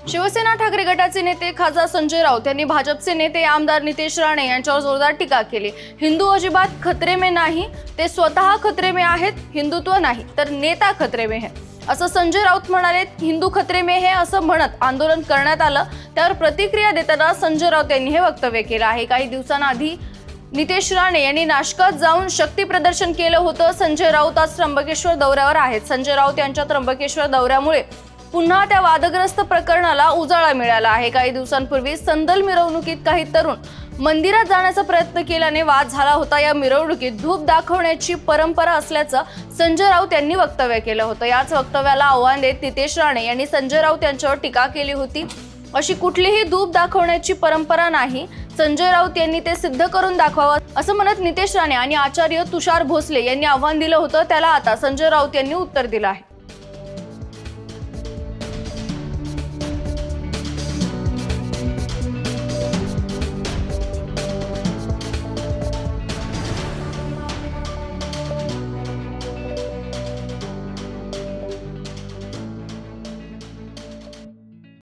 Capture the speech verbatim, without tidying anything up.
शिवसेना ठाकरे गटाचे नेते खासदार संजय राऊत यांनी भाजपचे नेते आमदार नितेश राणे यांच्यावर जोरदार टीका केली। हिंदू अजिबात खतरे में नाही, ते स्वतः खतरे में आहेत। हिंदुत्व नाही तर नेता खतरे में है, असं संजय राऊत म्हणाले। हिंदू खतरे में है असं म्हणत आंदोलन करण्यात आलं। त्यावर प्रतिक्रिया देताना संजय राऊत यांनी हे वक्तव्य केलं आहे। काही दिवसांआधी नितेश राणे यांनी नाशकात जाऊन शक्ती प्रदर्शन केलं होतं। संजय राऊत आज त्र्यंबकेश्वर दौऱ्यावर आहेत। संजय राऊत यांच्या त्र्यंबकेश्वर दौऱ्यामुळे पुन्हा त्या वादग्रस्त प्रकरणाला उजाळा मिळाला आहे। काही दिवसांपूर्वी संदल मिरवणुकीत काही तरुण मंदिरात जाण्याचा प्रयत्न केल्याने वाद झाला होता। या मिरवणुकीत धूप दाखवण्याची परंपरा असल्याचं संजय राऊत यांनी वक्तव्य केलं होतं। याच वक्तव्याला आव्हान देत नितेश राणे यांनी संजय राऊत यांच्यावर टीका केली होती। अशी कुठलीही धूप दाखवण्याची परंपरा नाही, संजय राऊत यांनी ते सिद्ध करून दाखवावं असं म्हणत नितेश राणे आणि आचार्य तुषार भोसले यांनी आव्हान दिलं होतं। त्याला आता संजय राऊत यांनी उत्तर दिलं आहे।